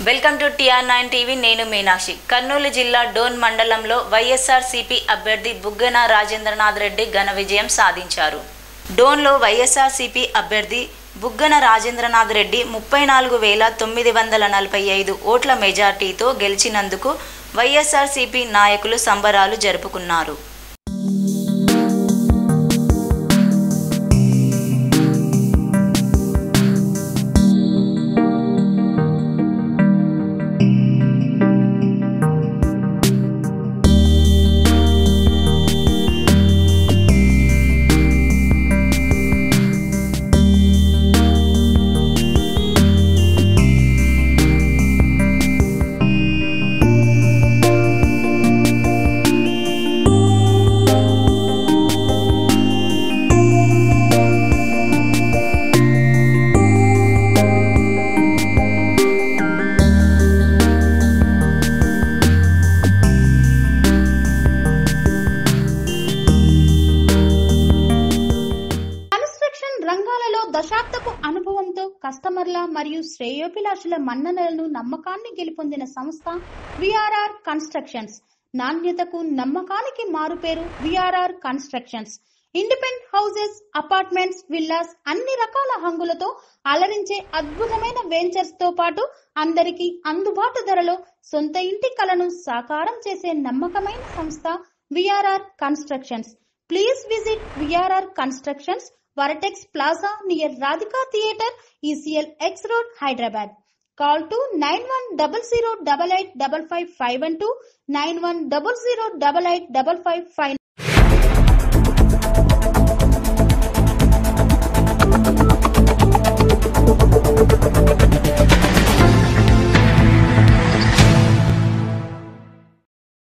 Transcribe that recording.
Welcome to Tr9 Tv. నేను మీనాక్షి. కర్నూలు జిల్లా డోన్ మండలంలో Ysrcp అభ్యర్థి బుగ్గన రాజేంద్రనాథ్ రెడ్డి ఘన విజయం సాధించారు. డోన్లో Ysrcp అభ్యర్థి బుగ్గన రాజేంద్రనాథ్ రెడ్డి 34,945 ఓట్ల మెజార్టీతో గెలిచినందుకు Ysrcp నాయకులు సంబరాలు జరుపుకున్నారు. రంగాలలో దశాబ్దపు అనుభవంతో కస్టమర్ల మరియు శ్రేయోభిలాషుల మన్ననలను నమ్మకాన్ని గెలుపొందిన సంస్థ VRR కన్స్ట్రక్షన్స్. నాణ్యతకు నమ్మకానికి మారుపేరు VRR constructions. Independent houses, apartments, villas అన్ని రకాల హంగులతో అలరించే అద్భుతమైన వెంచర్స్ తో పాటు అందరికీ అందుబాటు ధరలో సొంత ఇంటి కలను సాకారం చేసే నమ్మకమైన సంస్థ VRR constructions. Please visit VRR constructions, Varatex Plaza near Radhika Theatre, ECL X Road, Hyderabad. Call to 9100885551 91008855.